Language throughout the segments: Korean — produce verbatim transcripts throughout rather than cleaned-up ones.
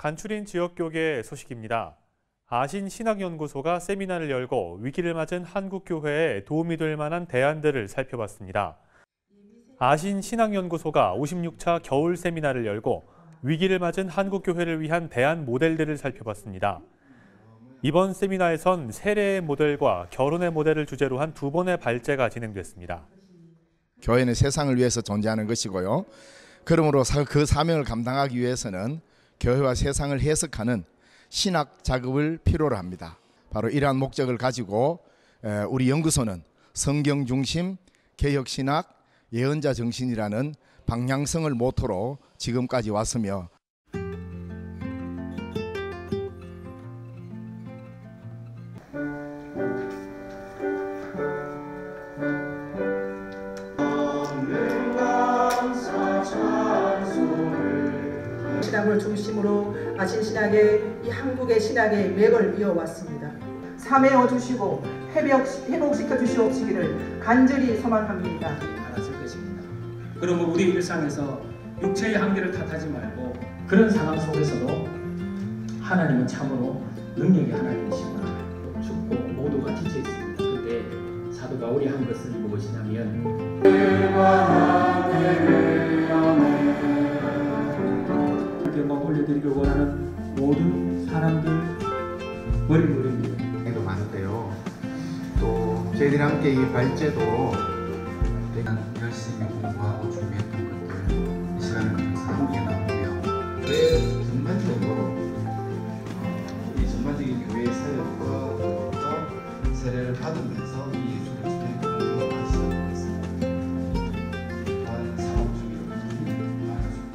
간추린 지역교계 소식입니다. 아신신학연구소가 세미나를 열고 위기를 맞은 한국교회에 도움이 될 만한 대안들을 살펴봤습니다. 아신신학연구소가 오십육 차 겨울 세미나를 열고 위기를 맞은 한국교회를 위한 대안 모델들을 살펴봤습니다. 이번 세미나에선 세례의 모델과 결혼의 모델을 주제로 한 두 번의 발제가 진행됐습니다. 교회는 세상을 위해서 존재하는 것이고요. 그러므로 그 사명을 감당하기 위해서는 교회와 세상을 해석하는 신학 작업을 필요로 합니다. 바로 이러한 목적을 가지고 우리 연구소는 성경 중심, 개혁신학, 예언자 정신이라는 방향성을 모토로 지금까지 왔으며 신학을 중심으로 아신신학의 이 한국의 신학의 맥을 이어왔습니다. 삼회어 주시고 회복, 회복시켜 주시옵시기를 간절히 소망합니다. 알았을 것입니다. 그러므로 우리 일상에서 육체의 한계를 탓하지 말고 그런 상황 속에서도 하나님은 참으로 능력의 하나님이시구나. 죽고 모두가 지쳐 있습니다. 그때 사도 바울이 한 것은 무엇이냐면 영광 올려드리길 원하는 모든 사람들 머리머리입니다. 도 많은데요. 또 저희들이 함께 이 발제도 열심히 공부하고 준비했던 것들 이 시간을 통해서 함께 나누며 왜 전반적으로 이 전반적인 교회 사역과 세례를 받으면서 이 예수를 주는 공부를 시작했습니다. 다른 사업 중이라고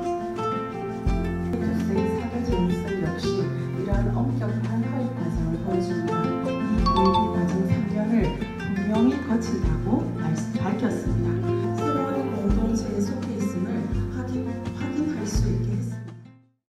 교수의 사회 정의성 역시 이러한 엄격한 허위 과정을 보여줍니다. 이 예비 과정 삼 년을 분명히 거친다고